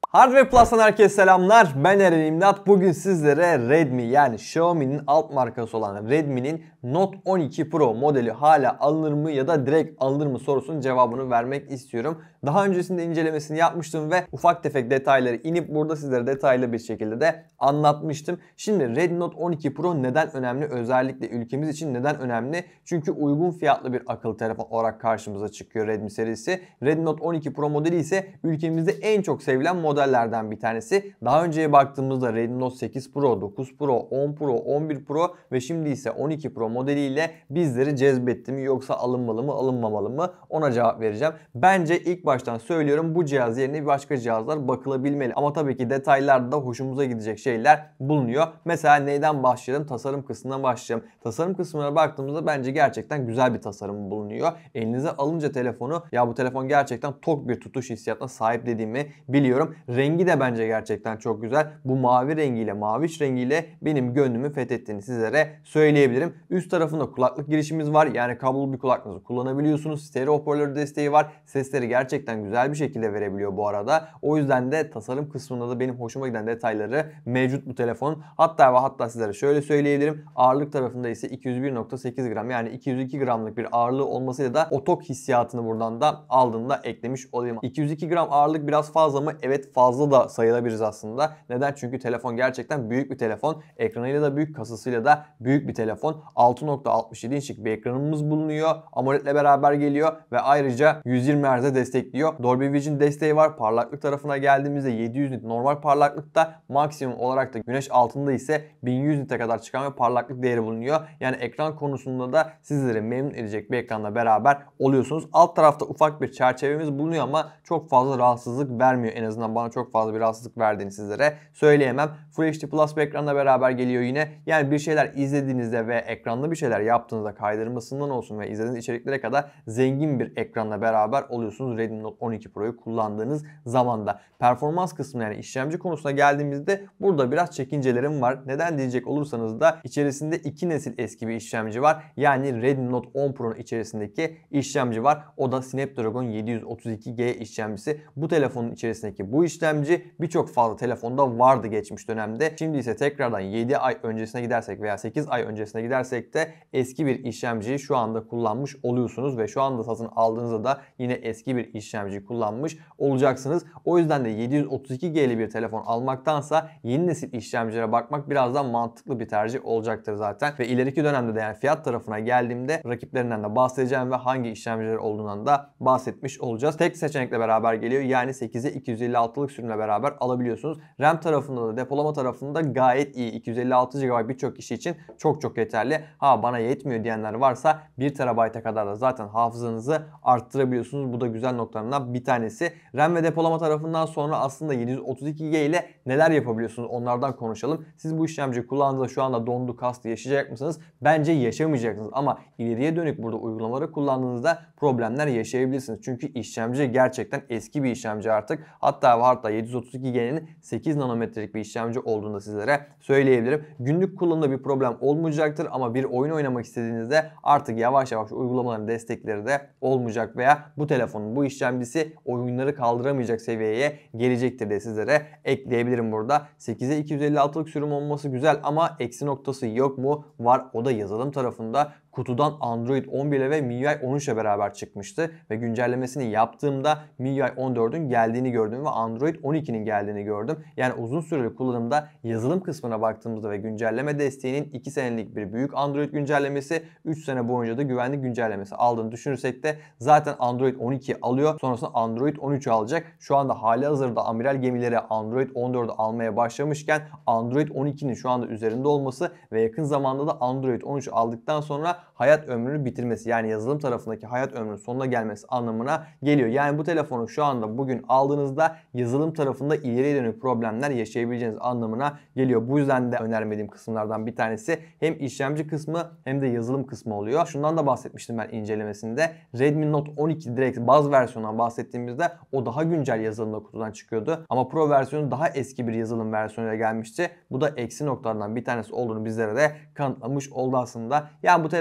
Hardware Plus'tan herkese selamlar. Ben Eren İmdat. Bugün sizlere Redmi yani Xiaomi'nin alt markası olan Redmi'nin Note 12 Pro modeli hala alınır mı ya da direkt alınır mı sorusunun cevabını vermek istiyorum. Daha öncesinde incelemesini yapmıştım ve ufak tefek detayları inip burada sizlere detaylı bir şekilde de anlatmıştım. Şimdi Redmi Note 12 Pro neden önemli? Özellikle ülkemiz için neden önemli? Çünkü uygun fiyatlı bir akıllı telefon olarak karşımıza çıkıyor Redmi serisi. Redmi Note 12 Pro modeli ise ülkemizde en çok sevilen modellerden bir tanesi. Daha önceye baktığımızda Redmi Note 8 Pro, 9 Pro, 10 Pro, 11 Pro ve şimdi ise 12 Pro modeliyle bizleri cezbetti mi yoksa alınmalı mı alınmamalı mı ona cevap vereceğim. Bence ilk baştan söylüyorum bu cihaz yerine başka cihazlar bakılabilmeli. Ama tabii ki detaylarda hoşumuza gidecek şeyler bulunuyor. Mesela neyden başlayalım? Tasarım kısmından başlayalım. Tasarım kısmına baktığımızda bence gerçekten güzel bir tasarım bulunuyor. Elinize alınca telefonu ya bu telefon gerçekten tok bir tutuş hissiyatına sahip dediğimi biliyorum. Rengi de bence gerçekten çok güzel. Bu mavi rengiyle, maviş rengiyle benim gönlümü fethettiğini sizlere söyleyebilirim. Üst tarafında kulaklık girişimiz var. Yani kablolu bir kulaklığınızı kullanabiliyorsunuz. Stereo hoparlör desteği var. Sesleri gerçekten güzel bir şekilde verebiliyor bu arada. O yüzden de tasarım kısmında da benim hoşuma giden detayları mevcut bu telefonun. Hatta sizlere şöyle söyleyebilirim. Ağırlık tarafında ise 201.8 gram yani 202 gramlık bir ağırlığı olmasıyla da o tok hissiyatını buradan da aldığında eklemiş olayım. 202 gram ağırlık biraz fazla mı? Evet, fazla da sayılabiliriz aslında. Neden? Çünkü telefon gerçekten büyük bir telefon. Ekranıyla da büyük, kasasıyla da büyük bir telefon. 6.67 inçlik bir ekranımız bulunuyor. AMOLED ile beraber geliyor ve ayrıca 120 Hz destekliyor. Dolby Vision desteği var. Parlaklık tarafına geldiğimizde 700 nit normal parlaklıkta, maksimum olarak da güneş altında ise 1100 nite kadar çıkan bir parlaklık değeri bulunuyor. Yani ekran konusunda da sizleri memnun edecek bir ekranla beraber oluyorsunuz. Alt tarafta ufak bir çerçevemiz bulunuyor ama çok fazla rahatsızlık vermiyor. En azından bana çok fazla bir rahatsızlık verdiğini sizlere söyleyemem. Full HD Plus bir ekranla beraber geliyor yine. Yani bir şeyler izlediğinizde ve ekranda bir şeyler yaptığınızda, kaydırmasından olsun ve izlediğiniz içeriklere kadar zengin bir ekranla beraber oluyorsunuz Redmi Note 12 Pro'yu kullandığınız zamanda. Performans kısmı yani işlemci konusuna geldiğimizde burada biraz çekincelerim var. Neden diyecek olursanız da içerisinde 2 nesil eski bir işlemci var. Yani Redmi Note 10 Pro'nun içerisindeki işlemci var. O da Snapdragon 732G işlemcisi. Bu telefonun içerisindeki bu işlemci birçok fazla telefonda vardı geçmiş dönemde. Şimdi ise tekrardan 7 ay öncesine gidersek veya 8 ay öncesine gidersek de eski bir işlemciyi şu anda kullanmış oluyorsunuz ve şu anda satın aldığınızda da yine eski bir işlemci kullanmış olacaksınız. O yüzden de 732G'li bir telefon almaktansa yeni nesil işlemcilere bakmak biraz daha mantıklı bir tercih olacaktır zaten. Ve ileriki dönemde de yani fiyat tarafına geldiğimde rakiplerinden de bahsedeceğim ve hangi işlemciler olduğundan da bahsetmiş olacağız. Tek seçenekle beraber geliyor. Yani 8'e 256'lık sürümle beraber alabiliyorsunuz. RAM tarafında da depolama tarafında gayet iyi. 256 GB birçok kişi için çok yeterli. Ha bana yetmiyor diyenler varsa 1 TB'a kadar da zaten hafızanızı arttırabiliyorsunuz. Bu da güzel noktalarından bir tanesi. RAM ve depolama tarafından sonra aslında 732G ile neler yapabiliyorsunuz onlardan konuşalım. Siz bu işlemciyi kullandığınızda şu anda dondu, kastı yaşayacak mısınız? Bence yaşamayacaksınız ama ileriye dönük burada uygulamaları kullandığınızda problemler yaşayabilirsiniz. Çünkü işlemci gerçekten eski bir işlemci artık. Hatta 732G'nin 8 nanometrelik bir işlemci olduğunu da sizlere söyleyebilirim. Günlük kullanımda bir problem olmayacaktır ama bir oyun oynamak istediğinizde artık yavaş yavaş uygulamaların destekleri de olmayacak veya bu telefonun bu işlemcisi oyunları kaldıramayacak seviyeye gelecektir diye sizlere ekleyebilirim burada. 8'e 256'lık sürüm olması güzel ama eksi noktası yok mu? Var. O da yazılım tarafında. Kutudan Android 11 ve MIUI 13 ile beraber çıkmıştı ve güncellemesini yaptığımda MIUI 14'ün geldiğini gördüm ve Android 12'nin geldiğini gördüm. Yani uzun süreli kullanımda yazılım kısmına baktığımızda ve güncelleme desteğinin 2 senelik bir büyük Android güncellemesi, 3 sene boyunca da güvenlik güncellemesi aldığını düşünürsek de zaten Android 12 alıyor. Sonrasında Android 13 alacak. Şu anda halihazırda amiral gemileri Android 14'ü almaya başlamışken Android 12'nin şu anda üzerinde olması ve yakın zamanda da Android 13 aldıktan sonra hayat ömrünü bitirmesi yani yazılım tarafındaki hayat ömrünün sonuna gelmesi anlamına geliyor. Yani bu telefonu şu anda bugün aldığınızda yazılım tarafında ileriye dönük problemler yaşayabileceğiniz anlamına geliyor. Bu yüzden de önermediğim kısımlardan bir tanesi hem işlemci kısmı hem de yazılım kısmı oluyor. Şundan da bahsetmiştim ben incelemesinde. Redmi Note 12 direkt baz versiyonundan bahsettiğimizde o daha güncel yazılımla kutudan çıkıyordu. Ama Pro versiyonu daha eski bir yazılım versiyonuyla gelmişti. Bu da eksi noktalardan bir tanesi olduğunu bizlere de kanıtlamış oldu aslında. Yani bu telefon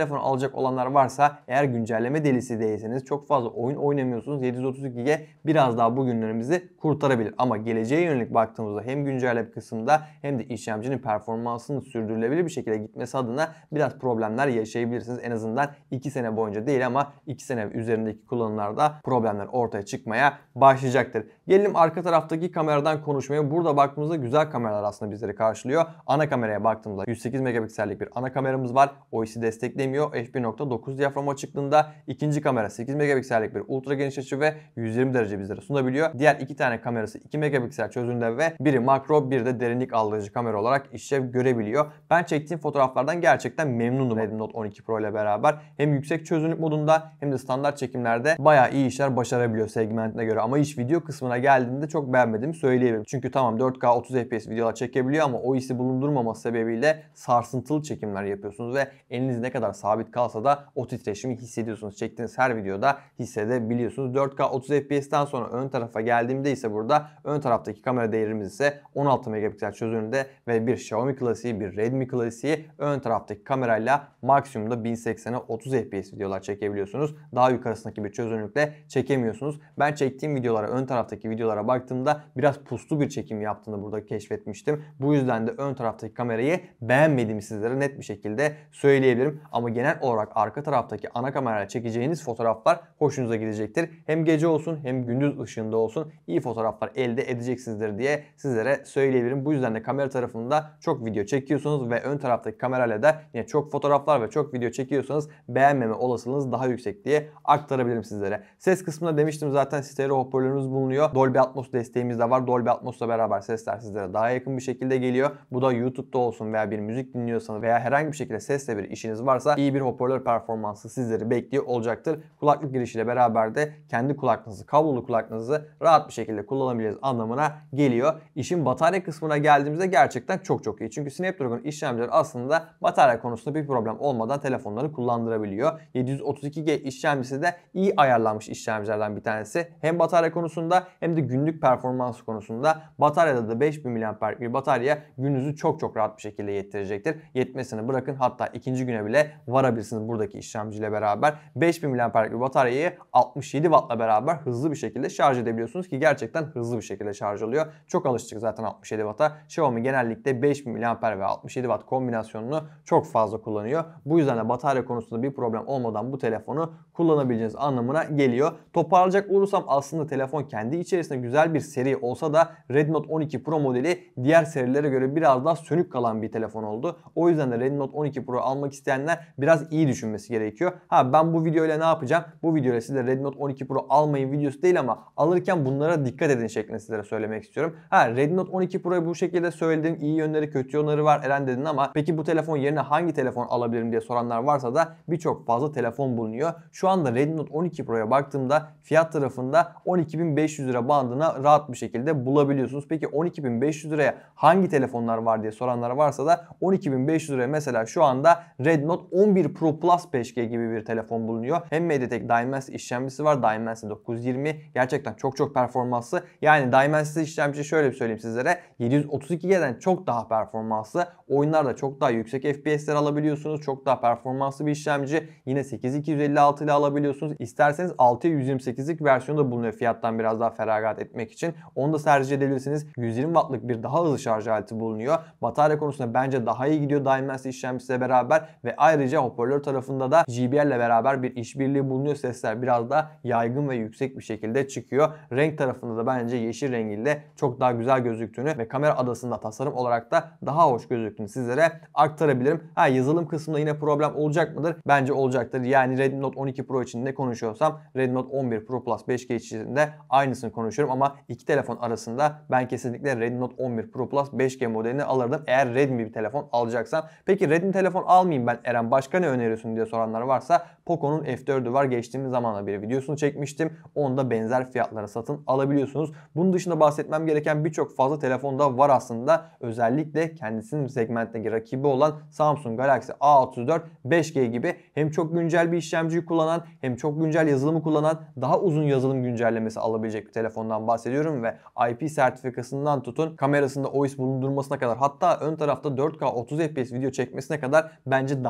telefon alacak olanlar varsa, eğer güncelleme delisi değilseniz, çok fazla oyun oynamıyorsunuz, 732G biraz daha bu günlerimizi kurtarabilir. Ama geleceğe yönelik baktığımızda hem güncelleme kısmında hem de işlemcinin performansının sürdürülebilir bir şekilde gitmesi adına biraz problemler yaşayabilirsiniz. En azından 2 sene boyunca değil ama 2 sene üzerindeki kullanımlarda problemler ortaya çıkmaya başlayacaktır. Gelelim arka taraftaki kameradan konuşmaya. Burada baktığımızda güzel kameralar aslında bizleri karşılıyor. Ana kameraya baktığımızda 108 megapiksellik bir ana kameramız var. OIS'i desteklemiyor. f1.9 diyafram açıklığında. İkinci kamera 8 megapiksellik bir ultra geniş açı ve 120 derece bizlere sunabiliyor. Diğer iki tane kamerası 2 megapiksel çözünürlüğünde ve biri makro, bir de derinlik algılayıcı kamera olarak işlev görebiliyor. Ben çektiğim fotoğraflardan gerçekten memnunum Redmi Note 12 Pro ile beraber. Hem yüksek çözünürlük modunda hem de standart çekimlerde bayağı iyi işler başarabiliyor segmentine göre. Ama iş video kısmına geldiğinde çok beğenmediğimi söyleyebilirim. Çünkü tamam 4K 30 FPS videolar çekebiliyor ama o hissi bulundurmaması sebebiyle sarsıntılı çekimler yapıyorsunuz ve eliniz ne kadar sabit kalsa da o titreşimi hissediyorsunuz. Çektiğiniz her videoda hissedebiliyorsunuz. 4K 30 FPS'ten sonra ön tarafa geldiğimde ise burada ön taraftaki kamera değerimiz ise 16 megapiksel çözünürlüğünde ve bir Xiaomi klasiği, bir Redmi klasiği ön taraftaki kamerayla maksimumda 1080'e 30 FPS videolar çekebiliyorsunuz. Daha yukarısındaki bir çözünürlükle çekemiyorsunuz. Ben çektiğim videolara, ön taraftaki videolara baktığımda biraz puslu bir çekim yaptığını burada keşfetmiştim. Bu yüzden de ön taraftaki kamerayı beğenmediğimi sizlere net bir şekilde söyleyebilirim. Ama genel olarak arka taraftaki ana kamerayla çekeceğiniz fotoğraflar hoşunuza gidecektir. Hem gece olsun hem gündüz ışığında olsun iyi fotoğraflar elde edeceksinizdir diye sizlere söyleyebilirim. Bu yüzden de kamera tarafında çok video çekiyorsunuz ve ön taraftaki kamerayla da yine çok fotoğraflar ve çok video çekiyorsanız beğenmeme olasılığınız daha yüksek diye aktarabilirim sizlere. Ses kısmında demiştim zaten, stereo hoparlörümüz bulunuyor. Dolby Atmos desteğimiz de var. Dolby Atmos'la beraber sesler sizlere daha yakın bir şekilde geliyor. Bu da YouTube'da olsun veya bir müzik dinliyorsanız veya herhangi bir şekilde sesle bir işiniz varsa iyi bir hoparlör performansı sizleri bekliyor olacaktır. Kulaklık girişiyle beraber de kendi kulaklığınızı, kablolu kulaklığınızı rahat bir şekilde kullanabileceğiniz anlamına geliyor. İşin batarya kısmına geldiğimizde gerçekten çok iyi. Çünkü Snapdragon işlemcileri aslında batarya konusunda bir problem olmadan telefonları kullandırabiliyor. 732G işlemcisi de iyi ayarlanmış işlemcilerden bir tanesi. Hem batarya konusunda hem de günlük performans konusunda. Bataryada da 5000 mAh bir batarya gününüzü çok rahat bir şekilde yettirecektir. Yetmesini bırakın, hatta ikinci güne bile varabilirsiniz buradaki işlemciyle beraber. 5000 mAh bir bataryayı 67 Watt'la beraber hızlı bir şekilde şarj edebiliyorsunuz ki gerçekten hızlı bir şekilde şarj oluyor. Çok alıştık zaten 67 Watt'a. Xiaomi genellikle 5000 mAh ve 67 Watt kombinasyonunu çok fazla kullanıyor. Bu yüzden de batarya konusunda bir problem olmadan bu telefonu kullanabileceğiniz anlamına geliyor. Toparlayacak olursam aslında telefon kendi içerisinde güzel bir seri olsa da Redmi Note 12 Pro modeli diğer serilere göre biraz daha sönük kalan bir telefon oldu. O yüzden de Redmi Note 12 Pro almak isteyenler biraz iyi düşünmesi gerekiyor. Ben bu videoyla ne yapacağım? Bu videoyla size Redmi Note 12 Pro almayın videosu değil ama alırken bunlara dikkat edin şeklinde sizlere söylemek istiyorum. Redmi Note 12 Pro'yu bu şekilde söyledim. İyi yönleri, kötü yönleri var Eren dedin ama peki bu telefon yerine hangi telefon alabilirim diye soranlar varsa da birçok fazla telefon bulunuyor. Şu anda Redmi Note 12 Pro'ya baktığımda fiyat tarafında 12.500 lira bandına rahat bir şekilde bulabiliyorsunuz. Peki 12.500 liraya hangi telefonlar var diye soranlar varsa da 12.500 liraya mesela şu anda Redmi Note 11 Pro Plus 5G gibi bir telefon bulunuyor. Hem MediaTek Dimensity işlemcisi var. Dimensity 920 gerçekten çok performanslı. Yani Dimensity işlemci şöyle bir söyleyeyim sizlere, 732G'den çok daha performanslı. Oyunlarda çok daha yüksek FPS'ler alabiliyorsunuz. Çok daha performanslı bir işlemci. Yine 8256 ile alabiliyorsunuz. İsterseniz 6128'lik versiyonu da bulunuyor fiyattan biraz daha feragat etmek için. Onu da tercih edebilirsiniz. 120 Watt'lık bir daha hızlı şarj aleti bulunuyor. Batarya konusunda bence daha iyi gidiyor Dimensity işlemcisiyle beraber ve ayrıca hoparlör tarafında da JBL ile beraber bir işbirliği bulunuyor. Sesler biraz daha yaygın ve yüksek bir şekilde çıkıyor. Renk tarafında da bence yeşil rengiyle çok daha güzel gözüktüğünü ve kamera adasında tasarım olarak da daha hoş gözüktüğünü sizlere aktarabilirim. Yazılım kısmında yine problem olacak mıdır? Bence olacaktır. Yani Redmi Note 12 Pro için ne konuşuyorsam Redmi Note 11 Pro Plus 5G için de aynısını konuşuyorum ama iki telefon arasında ben kesinlikle Redmi Note 11 Pro Plus 5G modelini alırdım eğer Redmi bir telefon alacaksam. Peki Redmi telefon almayayım ben Eren, başka ne öneriyorsun diye soranlar varsa Poco'nun F4'ü var. Geçtiğimiz zamanda bir videosunu çekmiştim. Onu da benzer fiyatlara satın alabiliyorsunuz. Bunun dışında bahsetmem gereken birçok fazla telefon da var aslında. Özellikle kendisinin segmentteki rakibi olan Samsung Galaxy A34 5G gibi hem çok güncel bir işlemciyi kullanan hem çok güncel yazılımı kullanan daha uzun yazılım güncellemesi alabilecek bir telefondan bahsediyorum ve IP sertifikasından tutun kamerasında OIS bulundurmasına kadar, hatta ön tarafta 4K 30 FPS video çekmesine kadar bence daha iyi bir telefon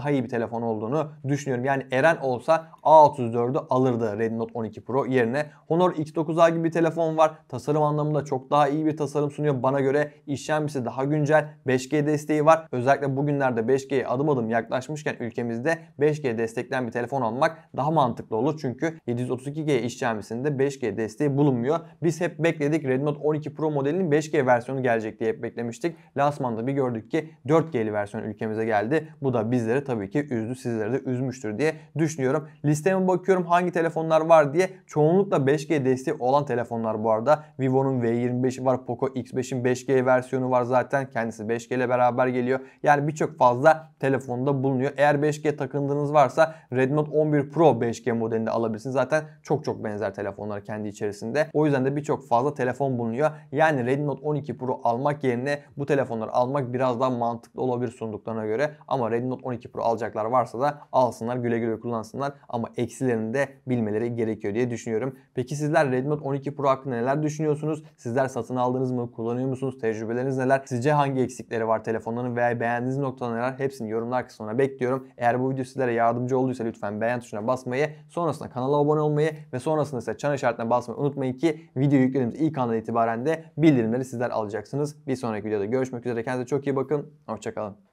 telefon olduğunu düşünüyorum. Yani Eren olsa A34'ü alırdı Redmi Note 12 Pro yerine. Honor X9A gibi bir telefon var. Tasarım anlamında çok daha iyi bir tasarım sunuyor. Bana göre işlemcisi daha güncel. 5G desteği var. Özellikle bugünlerde 5G'ye adım adım yaklaşmışken ülkemizde 5G destekleyen bir telefon almak daha mantıklı olur. Çünkü 732G işlemcisinde 5G desteği bulunmuyor. Biz hep bekledik. Redmi Note 12 Pro modelinin 5G versiyonu gelecek diye hep beklemiştik. Lansmanda bir gördük ki 4G'li versiyon ülkemize geldi. Bu da bizleri tabii ki üzdü. Sizleri de üzmüştür diye düşünüyorum. Listeme bakıyorum hangi telefonlar var diye. Çoğunlukla 5G desteği olan telefonlar bu arada. Vivo'nun V25'i var. Poco X5'in 5G versiyonu var zaten. Kendisi 5G ile beraber geliyor. Yani birçok fazla telefonda bulunuyor. Eğer 5G takıntınız varsa Redmi Note 11 Pro 5G modelinde alabilirsiniz. Zaten çok benzer telefonlar kendi içerisinde. O yüzden de birçok fazla telefon bulunuyor. Yani Redmi Note 12 Pro almak yerine bu telefonları almak biraz daha mantıklı olabilir sunduklarına göre. Ama Redmi Note 12 Pro alacaklar varsa da alsınlar, güle güle kullansınlar. Ama eksilerini de bilmeleri gerekiyor diye düşünüyorum. Peki sizler Redmi Note 12 Pro hakkında neler düşünüyorsunuz? Sizler satın aldınız mı? Kullanıyor musunuz? Tecrübeleriniz neler? Sizce hangi eksikleri var telefonların veya beğendiğiniz noktalar neler? Hepsini yorumlar kısmına bekliyorum. Eğer bu video sizlere yardımcı olduysa lütfen beğen tuşuna basmayı, sonrasında kanala abone olmayı ve sonrasında ise çan işaretine basmayı unutmayın ki video yüklediğimiz ilk andan itibaren de bildirimleri sizler alacaksınız. Bir sonraki videoda görüşmek üzere. Kendinize çok iyi bakın. Hoşçakalın.